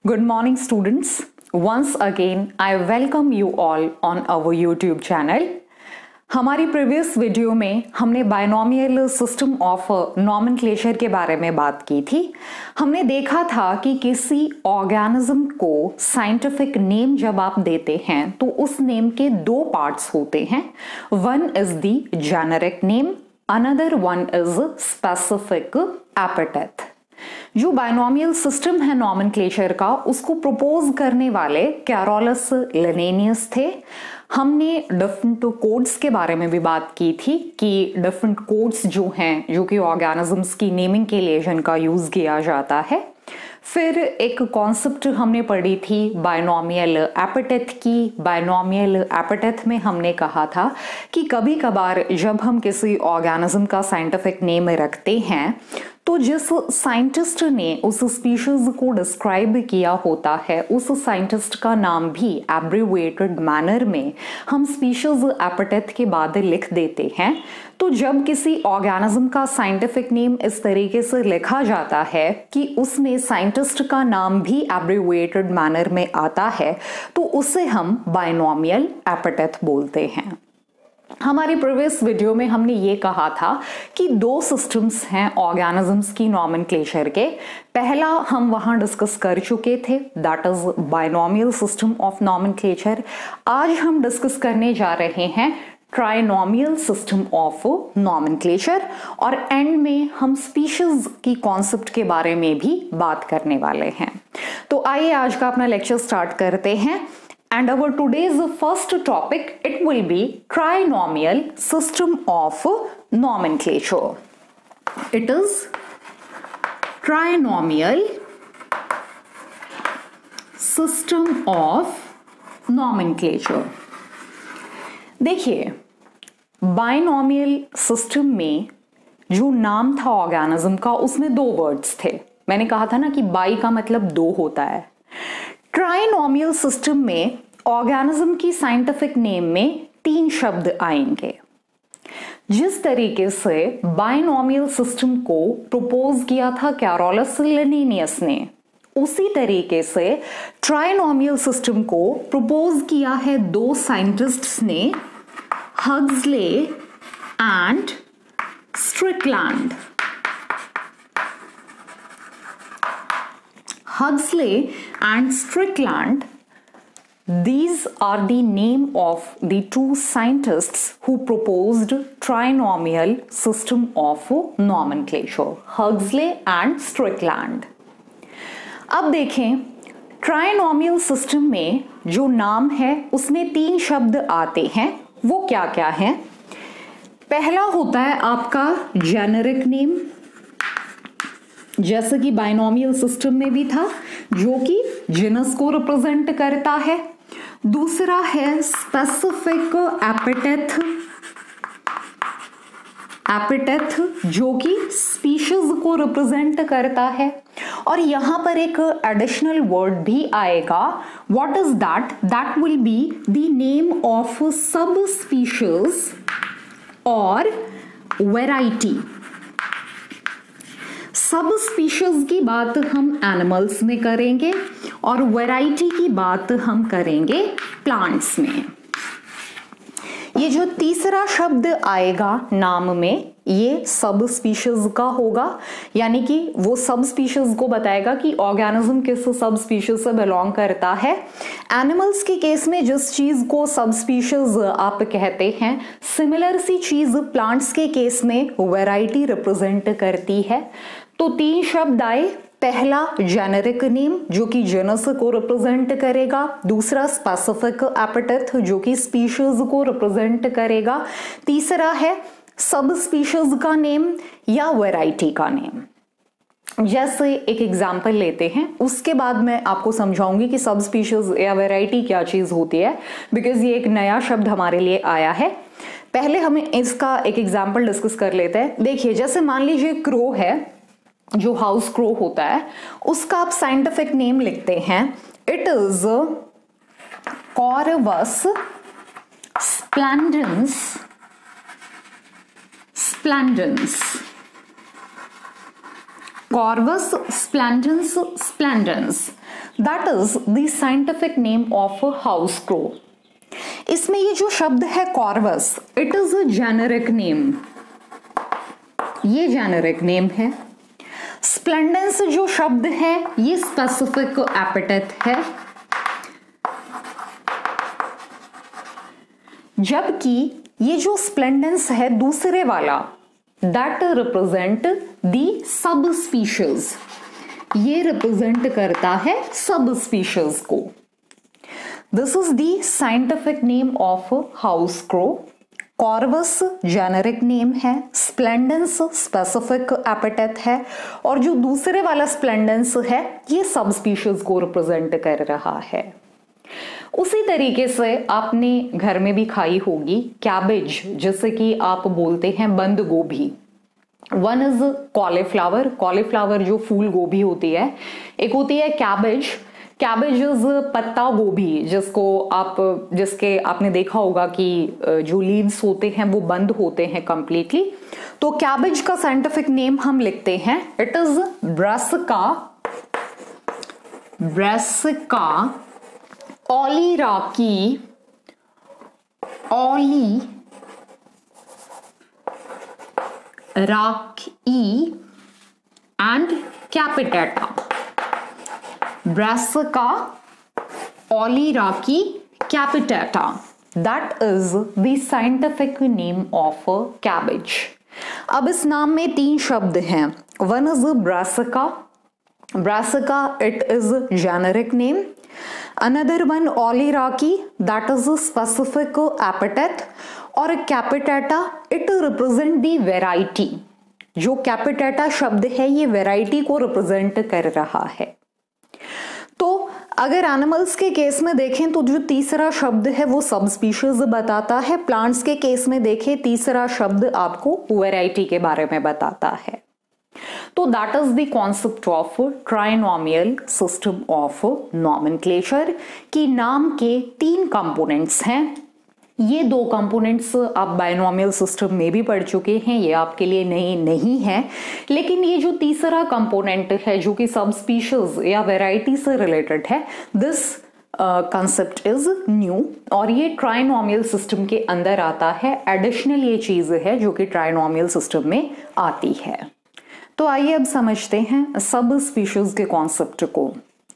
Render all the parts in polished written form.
Good morning, students. Once again, I welcome you all on our YouTube channel. हमारी previous video में हमने binomial system of nomenclature के बारे में बात की थी। हमने देखा था कि किसी ऑर्गेनिज्म को साइंटिफिक नेम जब आप देते हैं तो उस नेम के दो पार्ट्स होते हैं। One is the generic name, another one is specific epithet. जो बायनोमियल सिस्टम है नॉमेनक्लेचर का, उसको प्रपोज करने वाले कैरोलस लिनेनियस थे। हमने डिफरेंट कोड्स के बारे में भी बात की थी कि डिफरेंट कोड्स जो हैं, जो कि ऑर्गेनिजम्स की नेमिंग के लिए जिनका यूज किया जाता है। फिर एक कॉन्सेप्ट हमने पढ़ी थी बायनोमियल एपिथेट की। बायनोमियल एपिथेट में हमने कहा था कि कभी कभार जब हम किसी ऑर्गेनिज्म का साइंटिफिक नेम रखते हैं तो जिस साइंटिस्ट ने उस स्पीशीज को डिस्क्राइब किया होता है, उस साइंटिस्ट का नाम भी एब्रिविएटेड मैनर में हम स्पीशीज एपिथेट के बाद लिख देते हैं। तो जब किसी ऑर्गेनिज्म का साइंटिफिक नेम इस तरीके से लिखा जाता है कि उसमें साइंटिस्ट का नाम भी एब्रिविएटेड मैनर में आता है, तो उसे हम बायनोमियल एपिथेट बोलते हैं। हमारी प्रीवियस वीडियो में हमने ये कहा था कि दो सिस्टम्स हैं ऑर्गेनिजम्स की नॉमेनक्लेचर के। पहला हम वहां डिस्कस कर चुके थे, that is binomial system of nomenclature. आज हम डिस्कस करने जा रहे हैं ट्राइनोमियल सिस्टम ऑफ नॉमेनक्लेचर, और एंड में हम स्पीशीज की कॉन्सेप्ट के बारे में भी बात करने वाले हैं। तो आइए आज का अपना लेक्चर स्टार्ट करते हैं। And our today's first topic, it will be trinomial system of nomenclature. It is trinomial system of nomenclature. देखिए, बायनोमियल सिस्टम में जो नाम था ऑर्गेनिज्म का, उसमें दो वर्ड्स थे। मैंने कहा था ना कि बाई का मतलब दो होता है। ट्राइनोमियल सिस्टम में ऑर्गेनिज्म की साइंटिफिक नेम में तीन शब्द आएंगे। जिस तरीके से बायनोमियल सिस्टम को प्रपोज किया था कैरोलस लिनेनियस ने, उसी तरीके से ट्राइनोमियल सिस्टम को प्रपोज किया है दो साइंटिस्ट्स ने, Huxley and Strickland. Huxley and Strickland, these are the name of the two scientists who proposed trinomial system of nomenclature, Huxley and Strickland. अब देखें, ट्राइनोमियल सिस्टम में जो नाम है उसमें तीन शब्द आते हैं। वो क्या क्या हैं? पहला होता है आपका जेनेरिक नेम, जैसे कि बायनोमियल सिस्टम में भी था, जो कि जीनस को रिप्रेजेंट करता है। दूसरा है स्पेसिफिक एपिथेट, जो कि स्पीशीज को रिप्रेजेंट करता है। और यहां पर एक एडिशनल वर्ड भी आएगा। What is that? That will be the name of sub species और वेराइटी। सब स्पीशीज की बात हम एनिमल्स में करेंगे और वैरायटी की बात हम करेंगे प्लांट्स में। ये जो तीसरा शब्द आएगा नाम में, ये सब स्पीशीज का होगा, यानी कि वो सब स्पीशीज को बताएगा कि ऑर्गेनिज्म किस सब स्पीशीज से बिलोंग करता है। एनिमल्स के केस में जिस चीज को सब स्पीशीज आप कहते हैं, सिमिलर सी चीज प्लांट्स के केस में वैरायटी रिप्रेजेंट करती है। तो तीन शब्द आए। पहला जेनेरिक नेम, जो कि जीनस को रिप्रेजेंट करेगा। दूसरा स्पेसिफिक एपिथेट, जो कि स्पीशीज को रिप्रेजेंट करेगा। तीसरा है सब स्पीशीज का नेम या वैरायटी का नेम। जैसे एक एग्जाम्पल लेते हैं, उसके बाद मैं आपको समझाऊंगी कि सब स्पीशीज या वैरायटी क्या चीज होती है, बिकॉज ये एक नया शब्द हमारे लिए आया है। पहले हमें इसका एक एग्जाम्पल डिस्कस कर लेते हैं। देखिए, जैसे मान लीजिए क्रो है, जो हाउस क्रो होता है, उसका आप साइंटिफिक नेम लिखते हैं, it is Corvus splendens. Corvus splendens. That is the scientific name of house crow. इसमें ये जो शब्द है Corvus, it is a generic name, ये जेनेरिक नेम है। स्प्लेंडेंस जो शब्द है ये स्पेसिफिक एपिटेट है, जबकि ये जो स्प्लेंडेंस है दूसरे वाला, दैट रिप्रेजेंट दी सब स्पीशीज, ये रिप्रेजेंट करता है सब स्पीशीज को। This is the scientific name of house crow. Corvus generic name है, स्प्लेंडेंस स्पेसिफिक एपिटेट है, और जो दूसरे वाला स्प्लेंडेंस है ये सब स्पीशीज को रिप्रेजेंट कर रहा है। उसी तरीके से आपने घर में भी खाई होगी कैबेज, जैसे कि आप बोलते हैं बंद गोभी। वन इज कॉलीफ्लावर, कॉलीफ्लावर जो फूल गोभी होती है, एक होती है कैबेज। कैबेज इज पत्ता गोभी, जिसके आपने देखा होगा कि जो लीव्स होते हैं वो बंद होते हैं कंप्लीटली। तो कैबेज का साइंटिफिक नेम हम लिखते हैं, it is Brassica oleracea and capitata. Brassica oleracea capitata, that is the scientific name of cabbage। अब इस नाम में 3 शब्द हैं। One is Brassica, Brassica it is generic name. Another one oleracea, that is specific epithet, और capitata it represent the variety. जो capitata शब्द है ये वेराइटी को रिप्रेजेंट कर रहा है। तो अगर एनिमल्स के केस में देखें तो जो तीसरा शब्द है वो सब स्पीशीज बताता है। प्लांट्स के केस में देखें तीसरा शब्द आपको वैरायटी के बारे में बताता है। तो that is the concept of trinomial system of nomenclature कि नाम के 3 कंपोनेंट्स हैं। ये 2 कंपोनेंट्स आप बायनोमियल सिस्टम में भी पढ़ चुके हैं, ये आपके लिए नहीं है। लेकिन ये जो तीसरा कंपोनेंट है जो कि सब स्पीशीज या वैरायटी से रिलेटेड है, दिस कंसेप्ट इज न्यू, और ये ट्राइनोमियल सिस्टम के अंदर आता है। एडिशनल ये चीज है जो कि ट्राइनोमियल सिस्टम में आती है। तो आइए अब समझते हैं सब स्पीशीज के कॉन्सेप्ट को।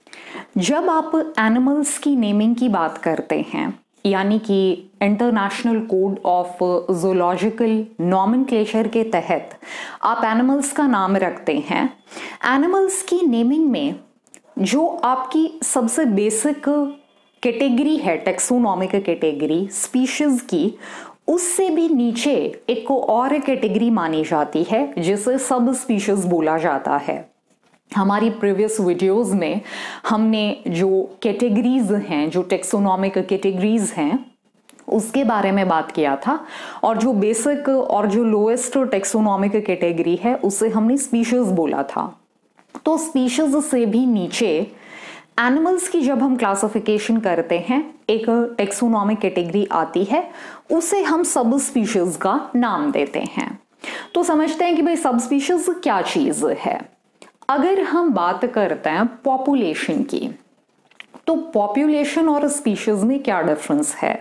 जब आप एनिमल्स की नेमिंग की बात करते हैं, यानी कि international code of zoological nomenclature के तहत आप एनिमल्स का नाम रखते हैं, एनिमल्स की नेमिंग में जो आपकी सबसे बेसिक कैटेगरी है, टेक्सोनॉमिक कैटेगरी स्पीशीज की, उससे भी नीचे एक और कैटेगरी मानी जाती है जिसे सब स्पीशीज बोला जाता है। हमारी प्रीवियस वीडियोस में हमने जो कैटेगरीज हैं, जो टेक्सोनॉमिक कैटेगरीज हैं, उसके बारे में बात किया था, और जो बेसिक और जो लोएस्ट टेक्सोनॉमिक कैटेगरी है उसे हमने स्पीशीज बोला था। तो स्पीशीज से भी नीचे एनिमल्स की जब हम क्लासिफिकेशन करते हैं, एक टेक्सोनॉमिक कैटेगरी आती है, उसे हम सब स्पीशीज का नाम देते हैं। तो समझते हैं कि भाई सब स्पीशीज क्या चीज है। अगर हम बात करते हैं पॉपुलेशन की, तो पॉपुलेशन और स्पीशीज में क्या डिफरेंस है।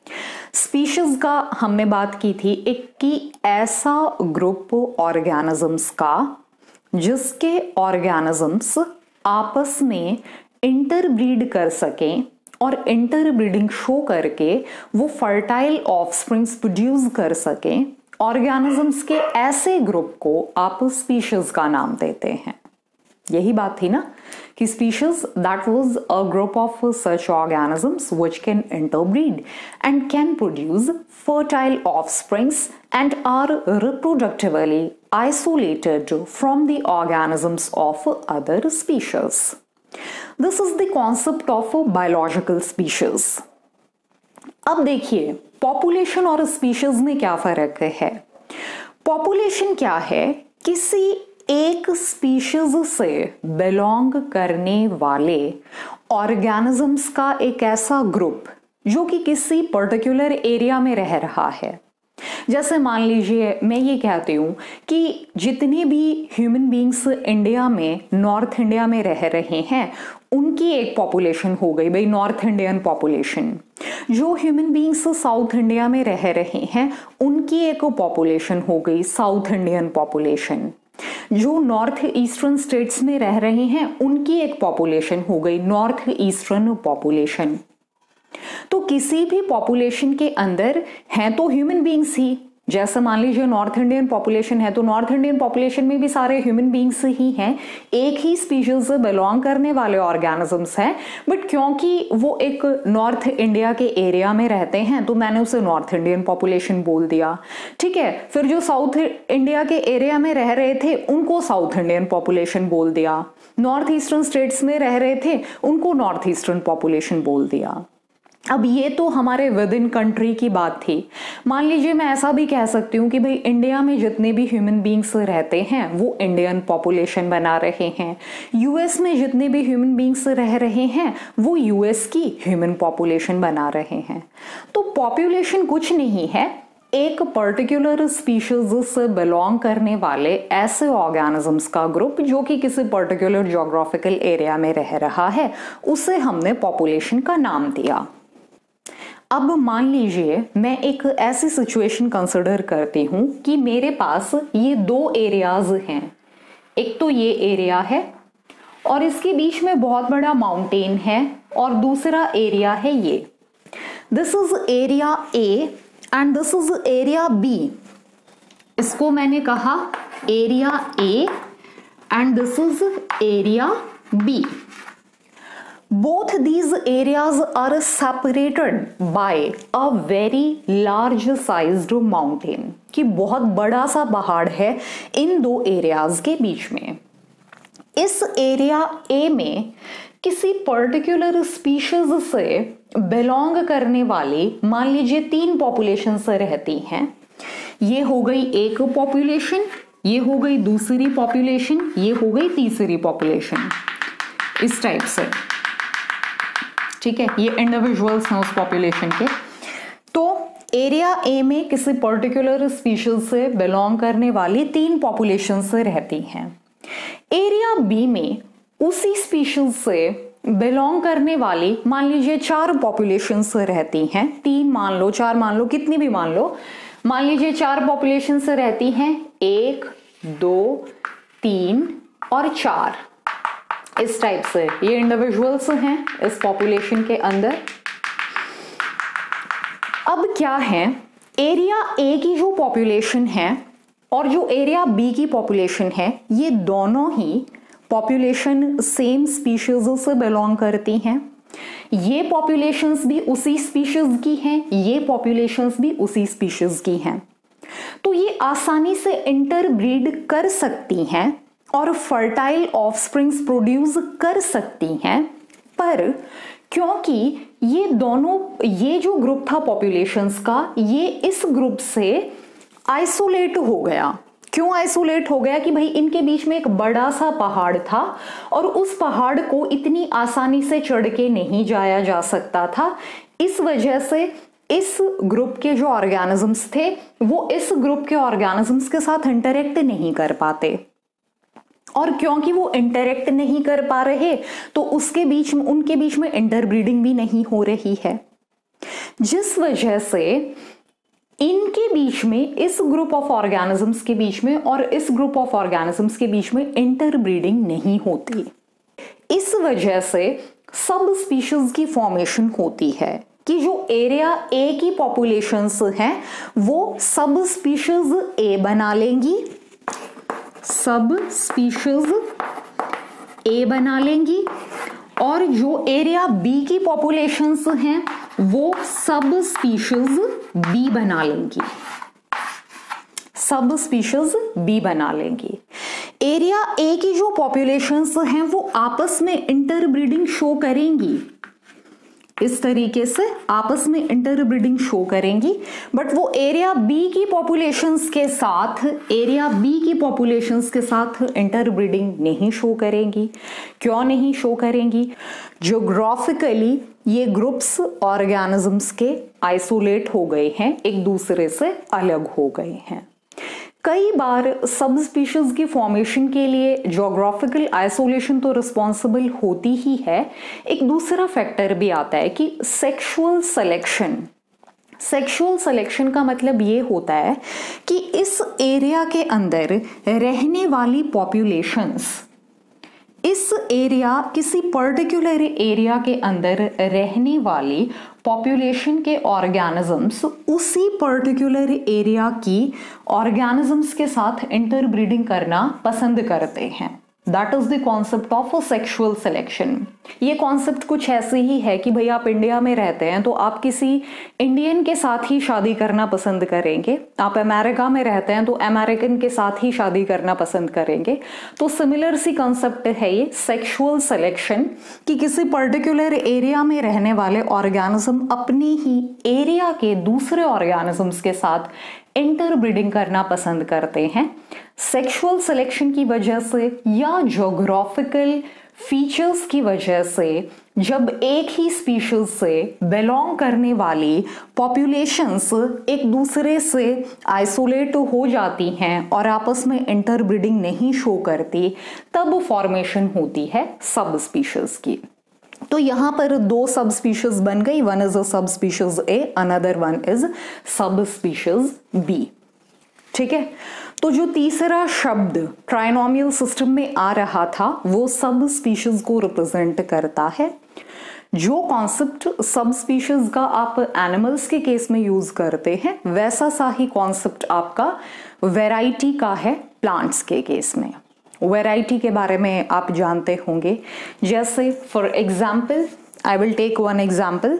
स्पीशीज का हमने बात की थी एक कि ऐसा ग्रुप ऑर्गेनिजम्स का जिसके ऑर्गेनिजम्स आपस में इंटरब्रीड कर सकें और इंटरब्रीडिंग शो करके वो फर्टाइल ऑफस्प्रिंग्स प्रोड्यूस कर सकें। ऑर्गेनिजम्स के ऐसे ग्रुप को आप स्पीशीज का नाम देते हैं। यही बात थी ना कि species that was a group of such organisms which can interbreed and can produce fertile offsprings and are reproductively isolated from the organisms of other species. This is the concept of biological species. अब देखिए population और species में क्या फर्क है। Population क्या है, किसी एक स्पीशीज से बिलोंग करने वाले ऑर्गेनिजम्स का एक ऐसा ग्रुप जो कि किसी पर्टिकुलर एरिया में रह रहा है। जैसे मान लीजिए मैं ये कहती हूँ कि जितने भी ह्यूमन बींग्स इंडिया में, नॉर्थ इंडिया में रह रहे हैं, उनकी एक पॉपुलेशन हो गई भाई नॉर्थ इंडियन पॉपुलेशन। जो ह्यूमन बींग्स साउथ इंडिया में रह रहे हैं उनकी एक पॉपुलेशन हो गई साउथ इंडियन पॉपुलेशन। जो नॉर्थ ईस्टर्न स्टेट्स में रह रहे हैं उनकी एक पॉपुलेशन हो गई नॉर्थ ईस्टर्न पॉपुलेशन। तो किसी भी पॉपुलेशन के अंदर हैं तो ह्यूमन बींग्स ही, जैसे मान लीजिए नॉर्थ इंडियन पॉपुलेशन है तो नॉर्थ इंडियन पॉपुलेशन में भी सारे ह्यूमन बींग्स ही हैं, एक ही स्पीशीज से बिलोंग करने वाले ऑर्गेनिजम्स हैं, बट क्योंकि वो एक नॉर्थ इंडिया के एरिया में रहते हैं तो मैंने उसे नॉर्थ इंडियन पॉपुलेशन बोल दिया। ठीक है, फिर जो साउथ इंडिया के एरिया में रह रहे थे उनको साउथ इंडियन पॉपुलेशन बोल दिया, नॉर्थ ईस्टर्न स्टेट्स में रह रहे थे उनको नॉर्थ ईस्टर्न पॉपुलेशन बोल दिया। अब ये तो हमारे विद इन कंट्री की बात थी। मान लीजिए मैं ऐसा भी कह सकती हूँ कि भाई इंडिया में जितने भी ह्यूमन बींग्स रहते हैं वो इंडियन पॉपुलेशन बना रहे हैं, यूएस में जितने भी ह्यूमन बींग्स रह रहे हैं वो यूएस की ह्यूमन पॉपुलेशन बना रहे हैं। तो पॉपुलेशन कुछ नहीं है, एक पर्टिकुलर स्पीशीज से बिलोंग करने वाले ऐसे ऑर्गेनिजम्स का ग्रुप जो कि किसी पर्टिकुलर ज्योग्राफिकल एरिया में रह रहा है, उसे हमने पॉपुलेशन का नाम दिया। अब मान लीजिए मैं एक ऐसी सिचुएशन कंसिडर करती हूं कि मेरे पास ये दो एरियाज हैं, एक तो ये एरिया है और इसके बीच में बहुत बड़ा माउंटेन है और दूसरा एरिया है ये। This is area A and this is area B. इसको मैंने कहा area A and this is area B. Both these areas are separated by a very large sized mountain, कि बहुत बड़ा सा पहाड़ है इन दो एरियाज के बीच में। इस एरिया ए में किसी पर्टिकुलर स्पीशीज से बिलोंग करने वाली मान लीजिए 3 पॉपुलेशन से रहती हैं। ये हो गई एक पॉपुलेशन, ये हो गई दूसरी पॉपुलेशन, ये हो गई तीसरी पॉपुलेशन, इस टाइप से। ठीक है, ये इंडिविजुअल्स हैं उस पॉपुलेशन के। तो एरिया ए में किसी पर्टिकुलर स्पीशीज से बिलोंग करने वाली 3 पॉपुलेशन से रहती हैं। एरिया बी में उसी स्पीशीज से बिलोंग करने वाली मान लीजिए 4 पॉपुलेशन से रहती हैं। 3 मान लो, 4 मान लो, कितनी भी मान लो, मान लीजिए 4 पॉपुलेशन से रहती हैं, 1 2 3 और 4, इस टाइप से। ये इंडिविजुअल्स हैं इस पॉपुलेशन के अंदर। अब क्या है, एरिया ए की जो पॉपुलेशन है और जो एरिया बी की पॉपुलेशन है, ये दोनों ही पॉपुलेशन सेम स्पीशीज से बिलोंग करती हैं। ये पॉपुलेशंस भी उसी स्पीशीज की हैं, ये पॉपुलेशंस भी उसी स्पीशीज की हैं। तो ये आसानी से इंटरब्रीड कर सकती हैं और फर्टाइल ऑफस्प्रिंग्स प्रोड्यूस कर सकती हैं, पर क्योंकि ये दोनों, ये जो ग्रुप था पॉपुलेशंस का, ये इस ग्रुप से आइसोलेट हो गया। क्यों आइसोलेट हो गया कि भाई इनके बीच में एक बड़ा सा पहाड़ था और उस पहाड़ को इतनी आसानी से चढ़ के नहीं जाया जा सकता था। इस वजह से इस ग्रुप के जो ऑर्गेनिजम्स थे वो इस ग्रुप के ऑर्गेनिजम्स के साथ इंटरेक्ट नहीं कर पाते, और क्योंकि वो इंटरेक्ट नहीं कर पा रहे तो उसके बीच में, उनके बीच में इंटरब्रीडिंग भी नहीं हो रही है, जिस वजह से इनके बीच में, इस ग्रुप ऑफ ऑर्गेनिजम्स के बीच में और इस ग्रुप ऑफ ऑर्गेनिजम्स के बीच में इंटरब्रीडिंग नहीं होती। इस वजह से सब स्पीशीज की फॉर्मेशन होती है कि जो एरिया ए की पॉपुलेशंस हैं वो सब स्पीशीज ए बना लेंगी, सब स्पीशीज ए बना लेंगी, और जो एरिया बी की पॉपुलेशंस हैं वो सब स्पीशीज बी बना लेंगी, सब स्पीशीज बी बना लेंगी। एरिया ए की जो पॉपुलेशंस हैं वो आपस में इंटरब्रीडिंग शो करेंगी, इस तरीके से आपस में इंटरब्रीडिंग शो करेंगी, बट वो एरिया बी की पॉपुलेशंस के साथ, एरिया बी की पॉपुलेशंस के साथ इंटरब्रीडिंग नहीं शो करेंगी। क्यों नहीं शो करेंगी? ज्योग्राफिकली ये ग्रुप्स ऑर्गेनिजम्स के आइसोलेट हो गए हैं, एक दूसरे से अलग हो गए हैं। कई बार सब स्पीशीज की फॉर्मेशन के लिए ज्योग्राफिकल आइसोलेशन तो रिस्पॉन्सिबल होती ही है, एक दूसरा फैक्टर भी आता है कि सेक्सुअल सिलेक्शन। सेक्सुअल सिलेक्शन का मतलब ये होता है कि इस एरिया के अंदर रहने वाली पॉपुलेशंस, इस एरिया किसी पर्टिकुलर एरिया के अंदर रहने वाली पॉपुलेशन के ऑर्गेनिजम्स उसी पर्टिकुलर एरिया की ऑर्गेनिजम्स के साथ इंटरब्रीडिंग करना पसंद करते हैं। That is the concept of sexual selection. ये कॉन्सेप्ट कुछ ऐसे ही है कि भाई आप इंडिया में रहते हैं तो आप किसी इंडियन के साथ ही शादी करना पसंद करेंगे, आप अमेरिका में रहते हैं तो अमेरिकन के साथ ही शादी करना पसंद करेंगे। तो सिमिलर सी कॉन्सेप्ट है ये सेक्सुअल सिलेक्शन कि किसी पर्टिकुलर एरिया में रहने वाले ऑर्गेनिज्म अपने ही एरिया के दूसरे ऑर्गेनिजम्स के साथ इंटरब्रीडिंग करना पसंद करते हैं। सेक्सुअल सिलेक्शन की वजह से या ज्योग्राफिकल फीचर्स की वजह से जब एक ही स्पीशीज से बिलोंग करने वाली पॉपुलेशंस एक दूसरे से आइसोलेट हो जाती हैं और आपस में इंटरब्रीडिंग नहीं शो करती, तब फॉर्मेशन होती है सब स्पीशीज की। तो यहां पर दो सब स्पीशीज बन गई, one is a sub species A, another one is sub species B. ठीक है, तो जो तीसरा शब्द ट्राइनोमियल सिस्टम में आ रहा था वो सब स्पीशीज को रिप्रेजेंट करता है। जो कॉन्सेप्ट सब स्पीशीज का आप एनिमल्स के केस में यूज करते हैं वैसा सा ही कॉन्सेप्ट आपका वैरायटी का है प्लांट्स के केस में। वैरायटी के बारे में आप जानते होंगे, जैसे for example I will take one example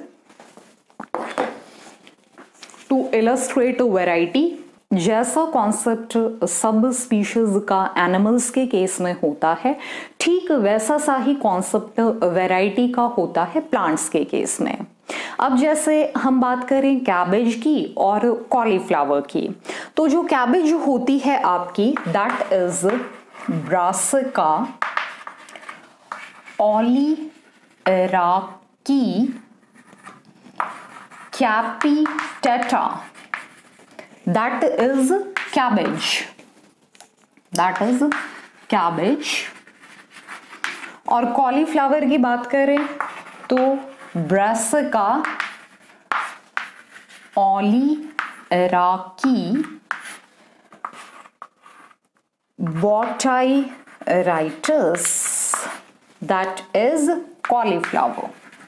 to illustrate variety. जैसा कॉन्सेप्ट सब स्पीशीज का एनिमल्स के केस में होता है, ठीक वैसा सा ही कॉन्सेप्ट वैरायटी का होता है प्लांट्स के केस में। अब जैसे हम बात करें कैबेज की और कॉलीफ्लावर की, तो जो कैबेज होती है आपकी that is Brassica oleracea capitata, that is cabbage, that is cabbage। और कॉलीफ्लावर की बात करें तो Brassica oleracea botrytis, that is cauliflower।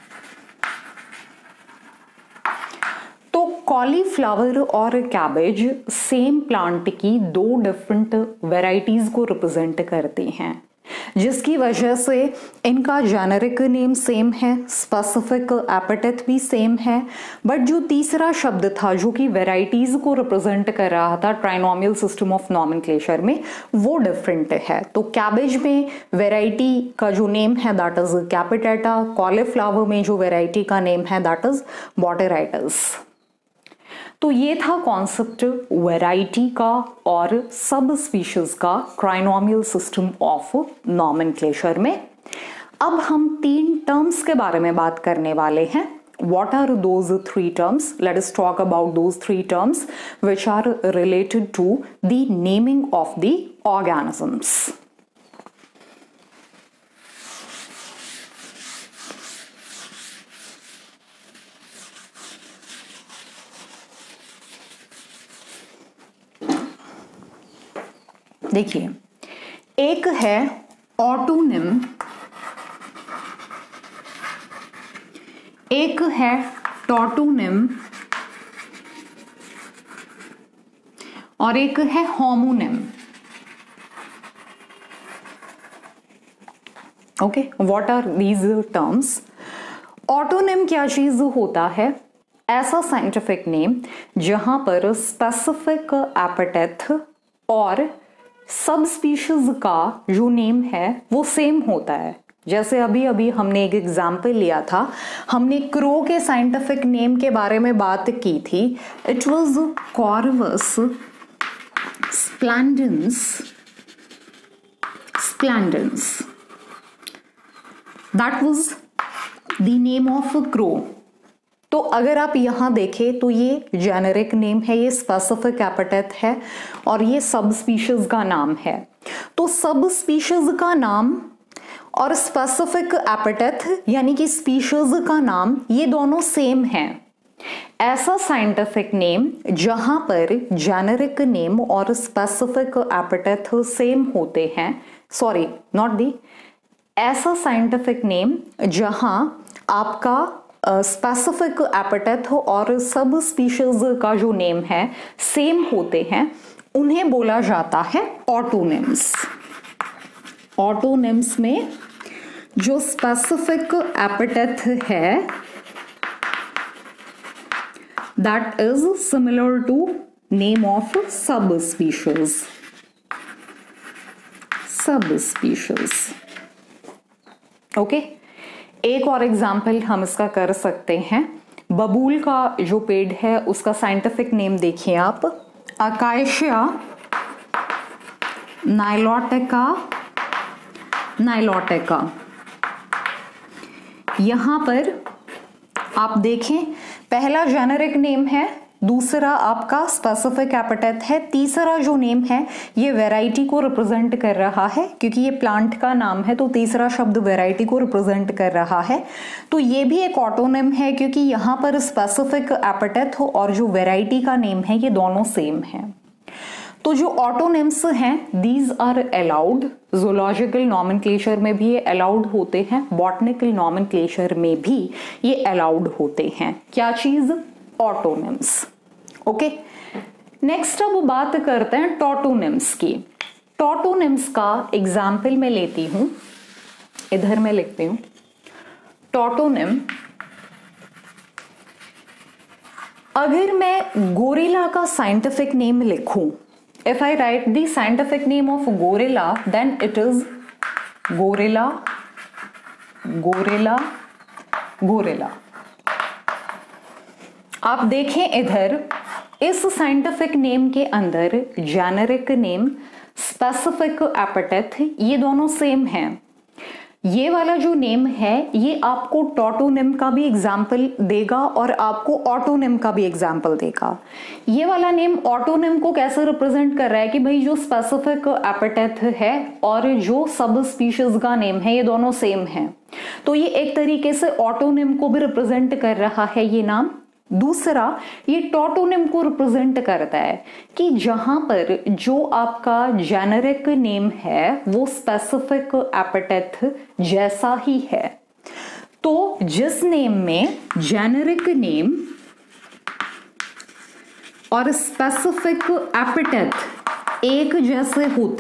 तो कॉलीफ्लावर और कैबेज सेम प्लांट की दो डिफरेंट वैरायटीज को रिप्रेजेंट करते हैं, जिसकी वजह से इनका जेनेरिक नेम सेम है, स्पेसिफिक एपिटेट भी सेम है। बट जो तीसरा शब्द था जो कि वैरायटीज को रिप्रेजेंट कर रहा था ट्राइनोमियल सिस्टम ऑफ नॉमेनक्लेचर में, वो डिफरेंट है। तो कैबेज में वैरायटी का जो नेम है दैट इज कैपिटेटा, कॉलीफ्लावर में जो वैरायटी का नेम है दैट इज बोटाइराइटस। तो ये था कॉन्सेप्ट वैरायटी का और सब स्पीशीज का ट्राइनोमियल सिस्टम ऑफ नॉमेनक्लेचर में। अब हम तीन टर्म्स के बारे में बात करने वाले हैं। What are those three terms? Let us talk about those three terms which are related to the naming of the organisms. देखिए, एक है ऑटोनिम, एक है टॉटोनिम और एक है homonym. Okay, what are these terms? Autonym क्या चीज होता है? ऐसा साइंटिफिक नेम जहां पर स्पेसिफिक एपिटेट और सब स्पीशीज का जो नेम है वो सेम होता है। जैसे अभी अभी हमने एक एग्जाम्पल लिया था, हमने क्रो के साइंटिफिक नेम के बारे में बात की थी। It was Corvus splendens, splendens, that was the name of crow. तो अगर आप यहाँ देखें तो ये जेनेरिक नेम है, ये स्पेसिफिक एपिथेट है और ये सब स्पीशीज का नाम है। तो सब स्पीशीज का नाम और स्पेसिफिक एपिथेट यानी कि स्पीशीज का नाम ये दोनों सेम हैं। ऐसा साइंटिफिक नेम जहां पर जेनेरिक नेम और स्पेसिफिक एपिथेट सेम होते हैं, सॉरी नॉट दी, ऐसा साइंटिफिक नेम जहां आपका स्पेसिफिक एपिथेट और सब स्पीशीज का जो नेम है सेम होते हैं, उन्हें बोला जाता है ऑटोनिम्स। ऑटोनिम्स में जो स्पेसिफिक एपिथेट है that is similar to name of sub species. Sub species, okay. एक और एग्जाम्पल हम इसका कर सकते हैं। बबूल का जो पेड़ है उसका साइंटिफिक नेम देखिए आप, अकाशिया नाइलोटिका नाइलोटिका। यहां पर आप देखें, पहला जेनेरिक नेम है, दूसरा आपका स्पेसिफिक एपिथेट है, तीसरा जो नेम है ये वैरायटी को रिप्रेजेंट कर रहा है, क्योंकि ये प्लांट का नाम है तो तीसरा शब्द वैरायटी को रिप्रेजेंट कर रहा है। तो ये भी एक ऑटोनिम है क्योंकि यहाँ पर स्पेसिफिक एपिथेट और जो वैरायटी का नेम है ये दोनों सेम है। तो जो ऑटोनिम्स हैं these are allowed, zoological nomenclature में भी ये अलाउड होते हैं, बॉटनिकल नॉमेनक्लेचर में भी ये अलाउड होते हैं। क्या चीज? ऑटोनिम्स, ओके। नेक्स्ट अब बात करते हैं टॉटोनिम्स की। टॉटोनिम्स का एग्जाम्पल मैं लेती हूं, इधर मैं लिखती हूं टॉटोनिम। अगर मैं गोरिल्ला का साइंटिफिक नेम लिखूं, if I write the scientific name of gorilla, then it is gorilla, gorilla, gorilla। आप देखें इधर इस साइंटिफिक नेम के अंदर जेनेरिक नेम, स्पेसिफिक एपिथेट ये दोनों सेम हैं। ये वाला जो नेम है ये आपको टॉटोनिम का भी एग्जाम्पल देगा और आपको ऑटोनिम का भी एग्जाम्पल देगा। ये वाला नेम ऑटोनिम को कैसे रिप्रेजेंट कर रहा है कि भाई जो स्पेसिफिक एपिथेट है और जो सब स्पीशीज का नेम है ये दोनों सेम हैं, तो ये एक तरीके से ऑटोनिम को भी रिप्रेजेंट कर रहा है ये नाम। दूसरा, ये टॉटोनिम को रिप्रेजेंट करता है कि जहां पर जो आपका जेनेरिक नेम है वो स्पेसिफिक एपिथेट जैसा ही है। तो जिस नेम में जेनेरिक नेम और स्पेसिफिक एपिथेट एक जैसे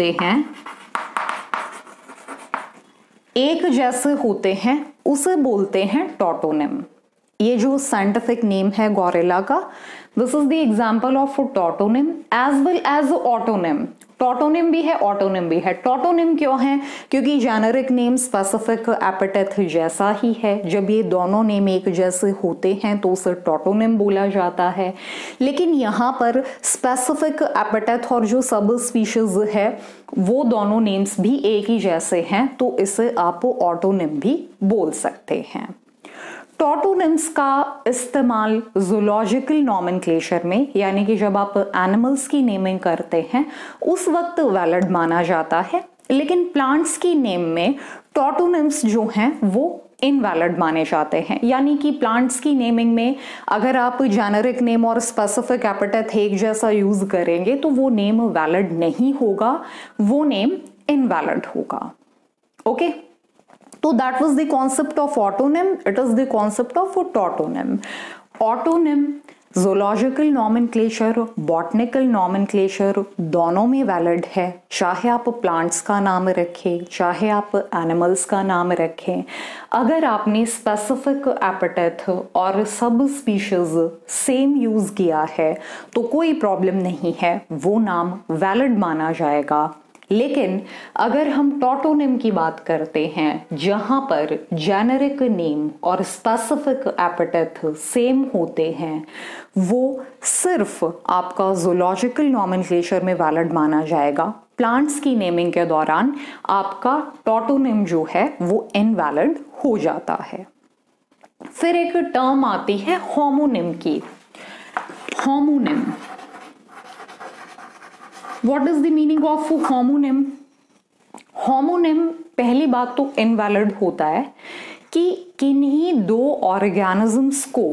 होते हैं उसे बोलते हैं टॉटोनिम। ये जो साइंटिफिक नेम है गोरिल्ला का, this is the example of tautonym as well as autonym. Tautonym भी है, ऑटोनिम भी है। टॉटोनिम क्यों है? क्योंकि जेनेरिक नेम स्पेसिफिक एपिथेट जैसा ही है। जब ये दोनों नेम एक जैसे होते हैं तो उसे टॉटोनिम बोला जाता है। लेकिन यहाँ पर स्पेसिफिक एपिथेट और जो सब स्पीशीज है वो दोनों नेम्स भी एक ही जैसे हैं, तो इसे आप ऑटोनिम भी बोल सकते हैं। टॉटोनिम्स का इस्तेमाल ज़ूलॉजिकल नॉमेनक्लेचर में, यानी कि जब आप एनिमल्स की नेमिंग करते हैं उस वक्त वैलिड माना जाता है, लेकिन प्लांट्स की नेम में टॉटोनिम्स जो हैं वो इनवैलिड माने जाते हैं। यानी कि प्लांट्स की नेमिंग में अगर आप जेनेरिक नेम और स्पेसिफिक एपिथेट एक जैसा यूज करेंगे तो वो नेम वैलिड नहीं होगा, वो नेम इनवैलिड होगा। ओके, तो that was the concept of autonym, it is the concept of tautonym. Autonym zoological nomenclature, botanical nomenclature दोनों में वैलिड है, चाहे आप प्लांट्स का नाम रखें चाहे आप एनिमल्स का नाम रखें। अगर आपने स्पेसिफिक एपिथेट और सब स्पीशीज सेम यूज किया है तो कोई प्रॉब्लम नहीं है, वो नाम वैलिड माना जाएगा। लेकिन अगर हम टॉटोनिम की बात करते हैं जहां पर जेनेरिक नेम और स्पेसिफिक एपिथेट सेम होते हैं, वो सिर्फ आपका ज़ूलॉजिकल नॉमेनक्लेचर में वैलिड माना जाएगा। प्लांट्स की नेमिंग के दौरान आपका टॉटोनिम जो है वो इनवैलिड हो जाता है। फिर एक टर्म आती है होमोनिम की। Homonym, what is the meaning of homonym? Homonym पहली बात तो इनवैलिड होता है कि किन्हीं दो ऑर्गेनिजम्स को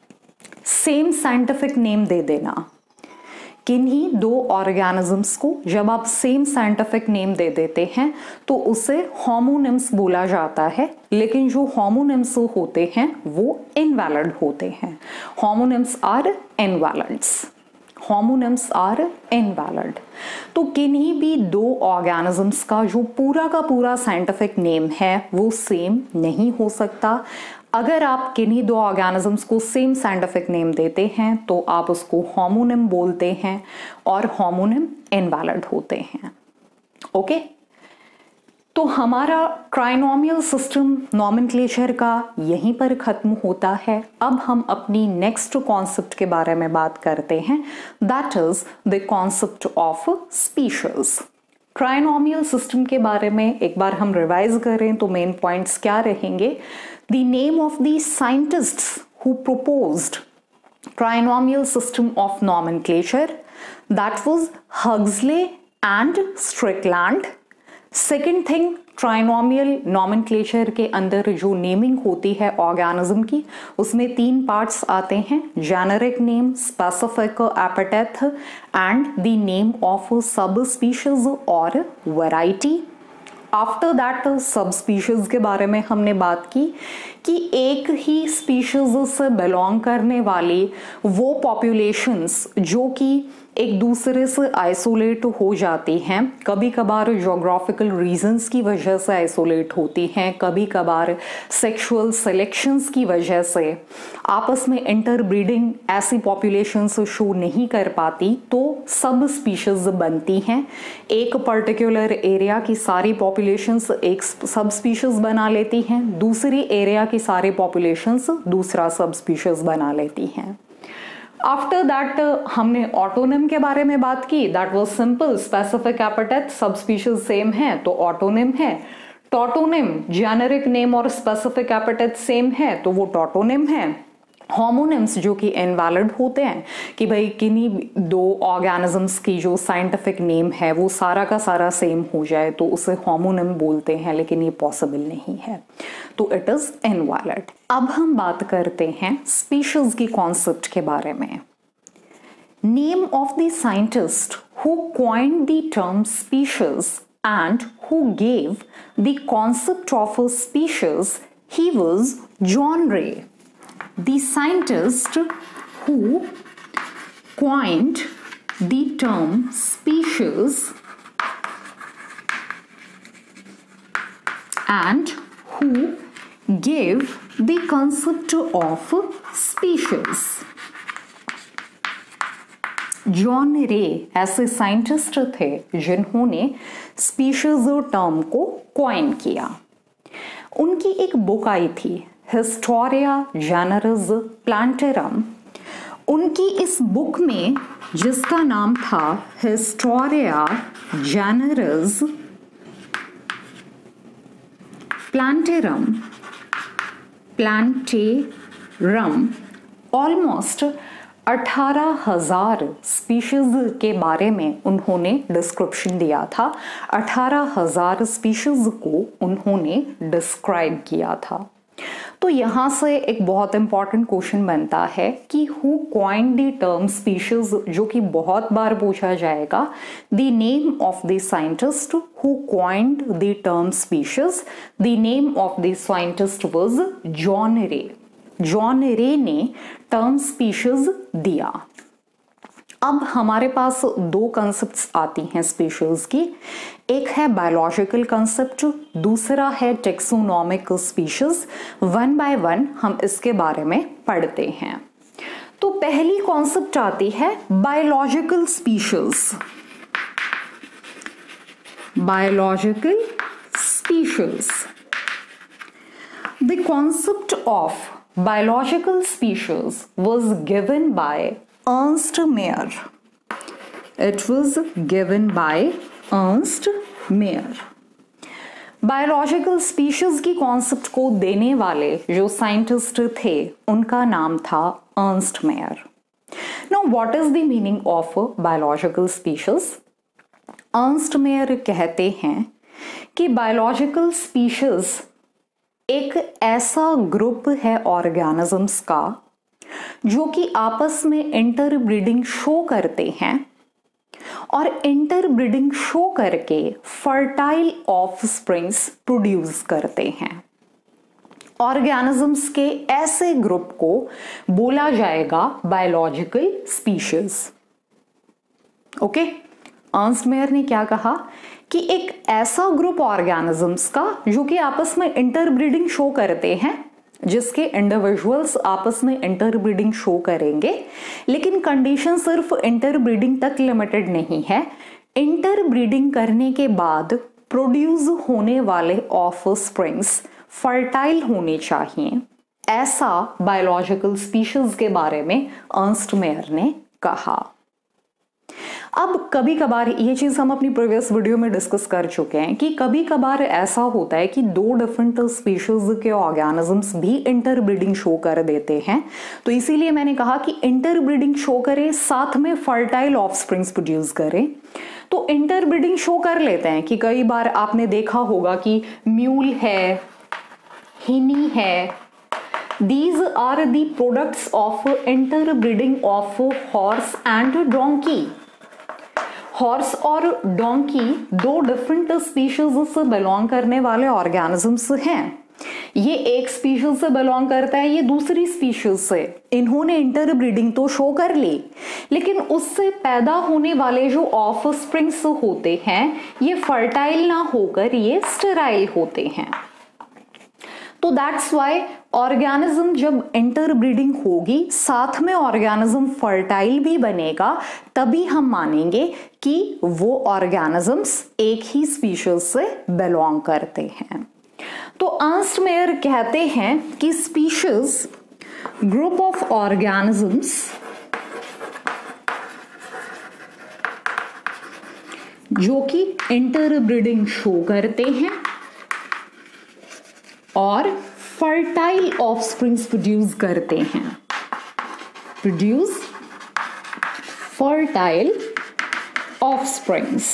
सेम साइंटिफिक नेम दे देना। किन्हीं दो ऑर्गेनिजम्स को जब आप सेम साइंटिफिक नेम दे देते हैं तो उसे होमोनिम्स बोला जाता है, लेकिन जो होमोनिम्स होते हैं वो इनवैलिड होते हैं। Homonyms are invalids. Homonyms are invalid. तो किन्हीं भी दो ऑर्गेनिजम्स का जो पूरा का पूरा साइंटिफिक नेम है वो सेम नहीं हो सकता। अगर आप किन्हीं दो ऑर्गेनिजम्स को सेम साइंटिफिक नेम देते हैं तो आप उसको होमोनिम बोलते हैं और होमोनिम इनवैलिड होते हैं। ओके, तो हमारा ट्राइनोमियल सिस्टम नॉमेनक्लेचर का यहीं पर खत्म होता है। अब हम अपनी नेक्स्ट कॉन्सेप्ट के बारे में बात करते हैं, that is the concept of species. Trinomial system के बारे में एक बार हम रिवाइज करें तो मेन पॉइंट्स क्या रहेंगे? The name of the scientists who proposed trinomial system of nomenclature, that was Huxley and Strickland. Second thing, trinomial nomenclature के अंदर जो नेमिंग होती है ऑर्गेनिज्म की, उसमें तीन पार्ट्स आते हैं, generic name, specific epithet and the name of sub species और variety. After that sub species के बारे में हमने बात की कि एक ही स्पीशीज से बिलोंग करने वाली वो पॉपुलेशंस जो कि एक दूसरे से आइसोलेट हो जाती हैं, कभी कभार ज्योग्राफिकल रीजंस की वजह से आइसोलेट होती हैं, कभी कभार सेक्सुअल सिलेक्शंस की वजह से आपस में इंटरब्रीडिंग ऐसी पॉपुलेशंस शो नहीं कर पाती, तो सब स्पीशीज बनती हैं। एक पर्टिकुलर एरिया की सारी पॉपुलेशंस एक सब स्पीशीज बना लेती हैं, दूसरी एरिया की सारी पॉपुलेशंस दूसरा सब स्पीशीज बना लेती हैं। आफ्टर दैट हमने ऑटोनिम के बारे में बात की, that was simple, specific epithet sub species same है तो ऑटोनिम है। टॉटोनिम, जेनेरिक नेम और स्पेसिफिक एपिथेट सेम है तो वो टॉटोनिम है। होमोनिम्स जो कि इनवैलिड होते हैं कि भाई किन्हीं दो ऑर्गेनिजम्स की जो साइंटिफिक नेम है वो सारा का सारा सेम हो जाए तो उसे होमोनिम बोलते हैं, लेकिन ये पॉसिबल नहीं है, तो इट इज इनवैलिड। अब हम बात करते हैं स्पीशीज की कॉन्सेप्ट के बारे में। Name of the scientist who coined the term species and who gave the concept of a species, he was John Ray. The scientist who coined the term species and who gave the concept of species. John Ray ऐसे scientist थे जिन्होंने species term को coin किया। उनकी एक book आई थी, Historia Generum plantarum. उनकी इस बुक में, जिसका नाम था Historia Generum Plantarum, almost 18,000 species के बारे में उन्होंने डिस्क्रिप्शन दिया था। 18,000 स्पीशीज को उन्होंने डिस्क्राइब किया था। तो यहाँ से एक बहुत इंपॉर्टेंट क्वेश्चन बनता है कि who coined the term species, जो कि बहुत बार पूछा जाएगा। The name of the scientist who coined the term species, the name of the scientist was John Ray. John Ray ने टर्म स्पीशीज दिया। अब हमारे पास दो कंसेप्ट्स आती हैं स्पीशीज की, एक है बायोलॉजिकल कंसेप्ट, दूसरा है taxonomic species. One by one हम इसके बारे में पढ़ते हैं। तो पहली कॉन्सेप्ट आती है biological species. Biological species, the concept of biological species was given by Ernst Mayr. It was given by Ernst Mayr. Biological species की कॉन्सेप्ट को देने वाले जो साइंटिस्ट थे उनका नाम था Ernst Mayr. Now what is the meaning of biological species? Ernst Mayr कहते हैं कि बायोलॉजिकल स्पीशीज एक ऐसा ग्रुप है ऑर्गेनिजम्स का जो कि आपस में इंटरब्रीडिंग शो करते हैं और इंटरब्रीडिंग शो करके फर्टाइल ऑफस्प्रिंग्स प्रोड्यूस करते हैं। ऑर्गेनिजम्स के ऐसे ग्रुप को बोला जाएगा biological species. Okay, Ernst Mayr ने क्या कहा कि एक ऐसा ग्रुप ऑर्गेनिजम्स का जो कि आपस में इंटरब्रीडिंग शो करते हैं, जिसके इंडिविजुअल्स आपस में इंटरब्रीडिंग शो करेंगे, लेकिन कंडीशन सिर्फ इंटरब्रीडिंग तक लिमिटेड नहीं है। इंटरब्रीडिंग करने के बाद प्रोड्यूस होने वाले ऑफस्प्रिंग्स फर्टाइल होने चाहिए, ऐसा बायोलॉजिकल स्पीशीज के बारे में अर्नस्ट मेयर ने कहा। अब कभी कभार ये चीज हम अपनी प्रीवियस वीडियो में डिस्कस कर चुके हैं कि कभी कभार ऐसा होता है कि दो डिफरेंट स्पीशीज के ऑर्गेनिजम्स भी इंटरब्रीडिंग शो कर देते हैं, तो इसीलिए मैंने कहा कि इंटरब्रीडिंग शो करे साथ में फर्टाइल ऑफस्प्रिंग्स प्रोड्यूस करे। तो इंटरब्रीडिंग शो कर लेते हैं कि कई बार आपने देखा होगा कि म्यूल है, हिनी है, these are the products of interbreeding of horse and donkey। Horse और डोंकी दो डिफरेंट स्पीशीज से बिलोंग करने वाले ऑर्गेनिजम्स हैं। ये एक स्पीशीज से बिलोंग करता है, ये दूसरी स्पीशीज से। इन्होंने इंटरब्रीडिंग तो शो कर ली, लेकिन उससे पैदा होने वाले जो ऑफस्प्रिंग्स होते हैं ये फर्टाइल ना होकर ये स्टेराइल होते हैं। तो दैट्स वाई ऑर्गेनिज्म जब इंटरब्रीडिंग होगी साथ में ऑर्गेनिज्म फर्टाइल भी बनेगा, तभी हम मानेंगे कि वो ऑर्गेनिजम्स एक ही स्पीशीज से बिलोंग करते हैं। तो अर्नस्ट मेयर कहते हैं कि स्पीशीज ग्रुप ऑफ ऑर्गेनिजम्स जो कि इंटरब्रीडिंग शो करते हैं और फर्टाइल ऑफस्प्रिंग्स प्रोड्यूस करते हैं, प्रोड्यूस फर्टाइल ऑफस्प्रिंग्स।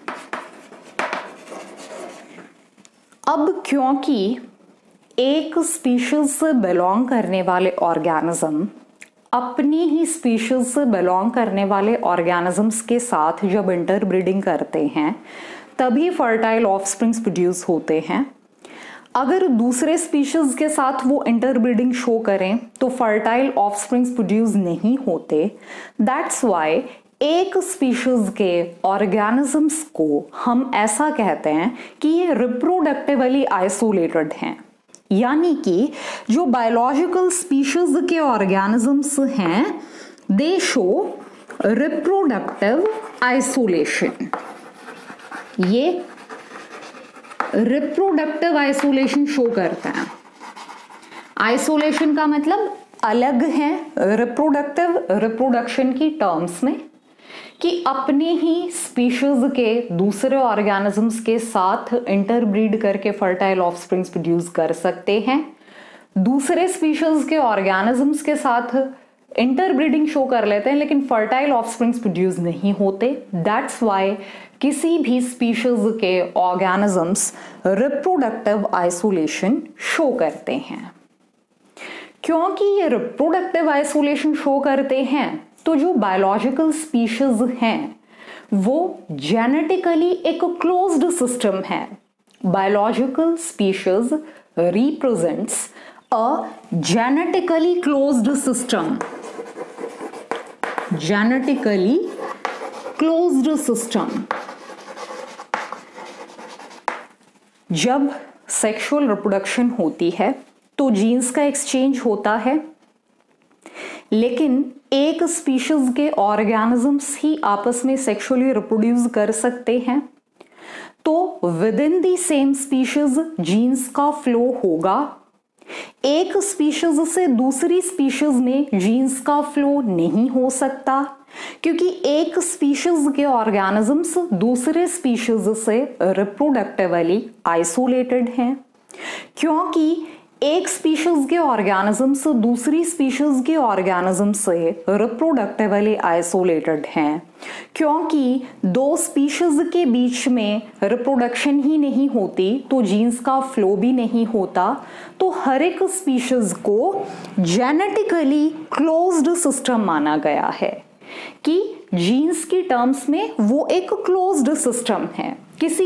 अब क्योंकि एक स्पीशीज से बिलोंग करने वाले ऑर्गेनिज्म अपनी ही स्पीशीज से बिलोंग करने वाले ऑर्गेनिजम्स के साथ जब इंटरब्रीडिंग करते हैं तभी फर्टाइल ऑफस्प्रिंग्स प्रोड्यूस होते हैं। अगर दूसरे स्पीशीज के साथ वो इंटरब्रीडिंग शो करें तो फर्टाइल ऑफस्प्रिंग्स प्रोड्यूस नहीं होते। दैट्स वाई एक स्पीशीज के ऑर्गेनिजम्स को हम ऐसा कहते हैं कि ये रिप्रोडक्टिवली आइसोलेटेड हैं, यानी कि जो बायोलॉजिकल स्पीशीज के ऑर्गेनिजम्स हैं दे शो रिप्रोडक्टिव आइसोलेशन। ये रिप्रोडक्टिव आइसोलेशन शो करता है। आइसोलेशन का मतलब अलग है, रिप्रोडक्शन की टर्म्स में कि अपने ही स्पीशीज के दूसरे ऑर्गेनिजम्स के साथ इंटरब्रीड करके फर्टाइल ऑफस्प्रिंग्स प्रोड्यूस कर सकते हैं, दूसरे स्पीशीज के ऑर्गेनिजम्स के साथ इंटरब्रीडिंग शो कर लेते हैं लेकिन फर्टाइल ऑफस्प्रिंग्स प्रोड्यूस नहीं होते। दैट्स वाई किसी भी स्पीशीज के ऑर्गेनिजम्स रिप्रोडक्टिव आइसोलेशन शो करते हैं। क्योंकि ये रिप्रोडक्टिव आइसोलेशन शो करते हैं तो जो बायोलॉजिकल स्पीशीज हैं वो जेनेटिकली एक क्लोज्ड सिस्टम है। Biological species represents a genetically closed system, genetically closed system. जब सेक्सुअल रिप्रोडक्शन होती है तो जीन्स का एक्सचेंज होता है, लेकिन एक स्पीशीज के ऑर्गेनिजम्स ही आपस में सेक्सुअली रिप्रोड्यूस कर सकते हैं। तो within the same species genes का फ्लो होगा, एक स्पीशीज से दूसरी स्पीशीज में जीन्स का फ्लो नहीं हो सकता, क्योंकि एक स्पीशीज के ऑर्गेनिजम्स दूसरे स्पीशीज से रिप्रोडक्टिवली आइसोलेटेड हैं। क्योंकि एक स्पीशीज के ऑर्गेनिजम्स दूसरी स्पीशीज के ऑर्गेनिज्म से रिप्रोडक्टिवली आइसोलेटेड हैं, क्योंकि दो स्पीशीज के बीच में रिप्रोडक्शन ही नहीं होती तो जीन्स का फ्लो भी नहीं होता, तो हर एक स्पीशीज को जेनेटिकली क्लोज्ड सिस्टम माना गया है कि जीन्स की टर्म्स में वो एक क्लोज्ड सिस्टम है। किसी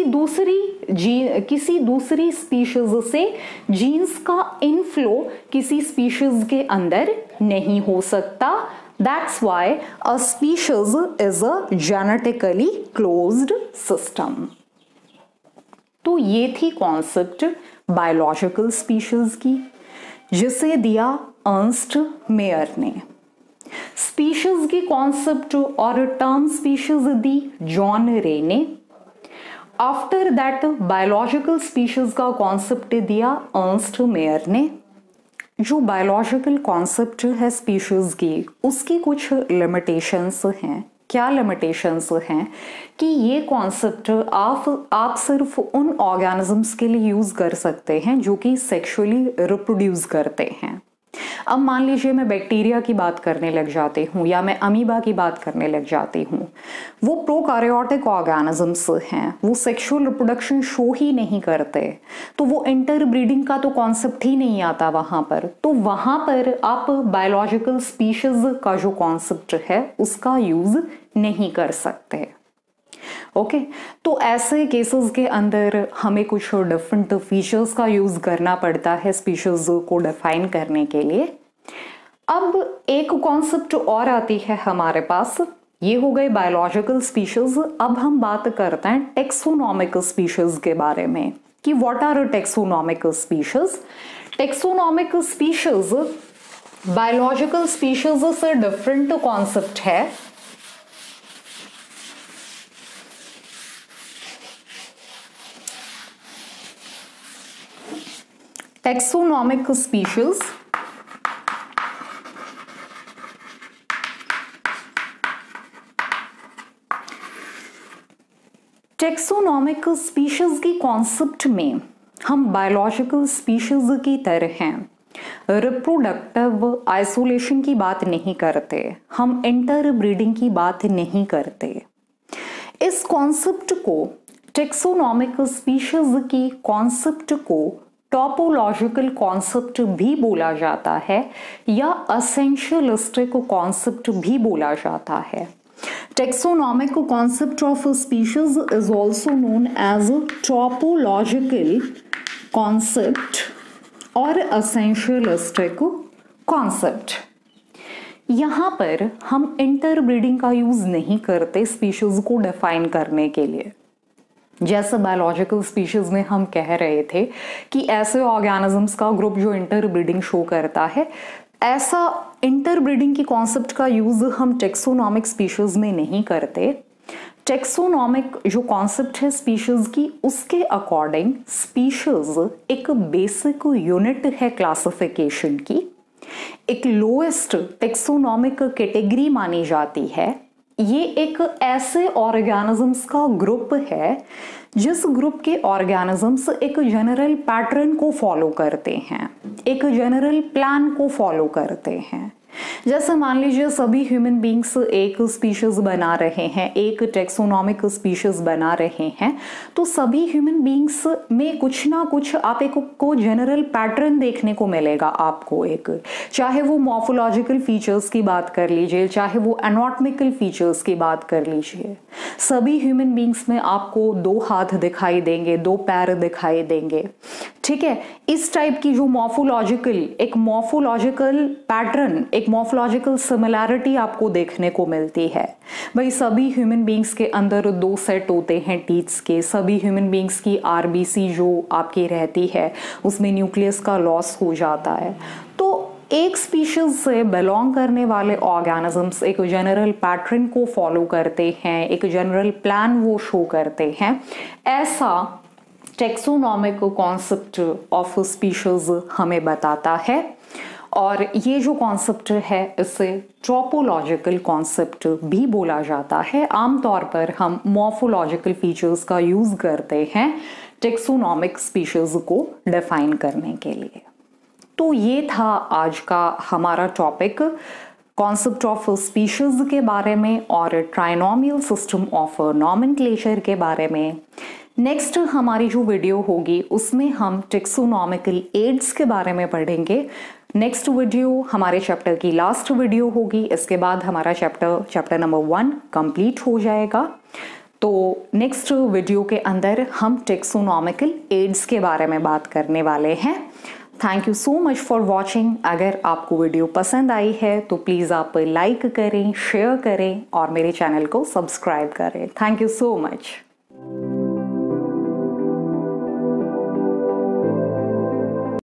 दूसरी स्पीशीज से जीन्स का इनफ्लो किसी स्पीशीज के अंदर नहीं हो सकता। That's why a species is a genetically closed system. तो ये थी कॉन्सेप्ट बायोलॉजिकल स्पीशीज की, जिसे दिया अर्नस्ट मेयर ने। स्पीशीज की कॉन्सेप्ट और टर्म स्पीशीज दी जॉन रे ने। आफ्टर दैट बायोलॉजिकल स्पीशीज का कॉन्सेप्ट दिया अर्नस्ट मेयर ने। जो बायोलॉजिकल कॉन्सेप्ट है स्पीशीज की, उसकी कुछ लिमिटेशंस हैं। क्या लिमिटेशंस हैं कि ये कॉन्सेप्ट आप सिर्फ उन ऑर्गेनिजम्स के लिए यूज कर सकते हैं जो कि सेक्सुअली रिप्रोड्यूस करते हैं। अब मान लीजिए मैं बैक्टीरिया की बात करने लग जाती हूँ या मैं अमीबा की बात करने लग जाती हूँ, वो प्रोकैरियोटिक ऑर्गेनिजम्स हैं, वो सेक्सुअल रिप्रोडक्शन शो ही नहीं करते, तो वो इंटरब्रीडिंग का तो कॉन्सेप्ट ही नहीं आता वहाँ पर। तो वहाँ पर आप बायोलॉजिकल स्पीशीज का जो कॉन्सेप्ट है उसका यूज नहीं कर सकते। ओके, तो ऐसे केसेस के अंदर हमें कुछ डिफरेंट फीचर्स का यूज करना पड़ता है स्पीशीज को डिफाइन करने के लिए। अब एक कॉन्सेप्ट और आती है हमारे पास, ये हो गए बायोलॉजिकल स्पीशीज। अब हम बात करते हैं टेक्सोनॉमिक स्पीशीज के बारे में कि what are taxonomic species. Taxonomic species biological species से डिफरेंट कॉन्सेप्ट है। Taxonomic species टेक्सोनॉमिक स्पीशीज की कॉन्सेप्ट में हम बायोलॉजिकल स्पीशीज की तरह रिप्रोडक्टिव आइसोलेशन की बात नहीं करते, हम इंटरब्रीडिंग की बात नहीं करते। इस कॉन्सेप्ट को, टेक्सोनॉमिक स्पीशीज की कॉन्सेप्ट को टॉपोलॉजिकल कॉन्सेप्ट भी बोला जाता है या एसेंशियलिस्टिक कॉन्सेप्ट भी बोला जाता है। Taxonomic concept of species is also known as topological concept और एसेंशियलिस्टिक कॉन्सेप्ट। यहाँ पर हम इंटरब्रीडिंग का यूज नहीं करते स्पीशीज को डिफाइन करने के लिए। जैसे बायोलॉजिकल स्पीशीज में हम कह रहे थे कि ऐसे ऑर्गेनिजम्स का ग्रुप जो इंटरब्रीडिंग शो करता है, ऐसा इंटरब्रीडिंग की कॉन्सेप्ट का यूज हम टेक्सोनॉमिक स्पीशीज में नहीं करते। टेक्सोनॉमिक जो कॉन्सेप्ट है स्पीशीज की, उसके अकॉर्डिंग स्पीशीज एक बेसिक यूनिट है क्लासिफिकेशन की, एक लोएस्ट टेक्सोनॉमिक कैटेगरी मानी जाती है। ये एक ऐसे ऑर्गेनिजम्स का ग्रुप है जिस ग्रुप के ऑर्गेनिजम्स एक जनरल पैटर्न को फॉलो करते हैं, एक जनरल प्लान को फॉलो करते हैं। जैसे मान लीजिए सभी ह्यूमन बींग्स एक स्पीशीज बना रहे हैं, एक टेक्सोनॉमिक स्पीशीज बना रहे हैं, तो सभी ह्यूमन बींग्स में कुछ ना कुछ आप एक को जनरल पैटर्न देखने को मिलेगा आपको। एक चाहे वो मॉर्फोलॉजिकल फीचर्स की बात कर लीजिए, चाहे वो एनाटॉमिकल फीचर्स की बात कर लीजिए, सभी ह्यूमन बींग्स में आपको 2 हाथ दिखाई देंगे, 2 पैर दिखाई देंगे। ठीक है, इस टाइप की जो एक मॉर्फोलॉजिकल पैटर्न, एक मॉर्फोलॉजिकल सिमिलैरिटी आपको देखने को मिलती है। भाई सभी ह्यूमन बींग्स के अंदर 2 सेट होते हैं टीथ्स के, सभी ह्यूमन बींग्स की आरबीसी जो आपकी रहती है उसमें न्यूक्लियस का लॉस हो जाता है। तो एक स्पीशीज से बिलोंग करने वाले ऑर्गेनिजम्स एक जनरल पैटर्न को फॉलो करते हैं, एक जनरल प्लान वो शो करते हैं। ऐसा टेक्सोनॉमिक कॉन्सेप्ट ऑफ स्पीशीज हमें बताता है और ये जो कॉन्सेप्ट है इसे ट्रोपोलॉजिकल कॉन्सेप्ट भी बोला जाता है। आमतौर पर हम मॉर्फोलॉजिकल फीचर्स का यूज करते हैं टेक्सोनॉमिक स्पीशीज को डिफाइन करने के लिए। तो ये था आज का हमारा टॉपिक कॉन्सेप्ट ऑफ स्पीशीज के बारे में और ट्राइनोमियल सिस्टम ऑफ नॉमेनक्लेचर के बारे में। नेक्स्ट हमारी जो वीडियो होगी उसमें हम टेक्सोनॉमिकल एड्स के बारे में पढ़ेंगे। नेक्स्ट वीडियो हमारे चैप्टर की लास्ट वीडियो होगी। इसके बाद हमारा चैप्टर नंबर 1 कंप्लीट हो जाएगा। तो नेक्स्ट वीडियो के अंदर हम टेक्सोनॉमिकल एड्स के बारे में बात करने वाले हैं। Thank you so much for watching. अगर आपको वीडियो पसंद आई है तो प्लीज़ आप लाइक करें, शेयर करें और मेरे चैनल को सब्सक्राइब करें। Thank you so much.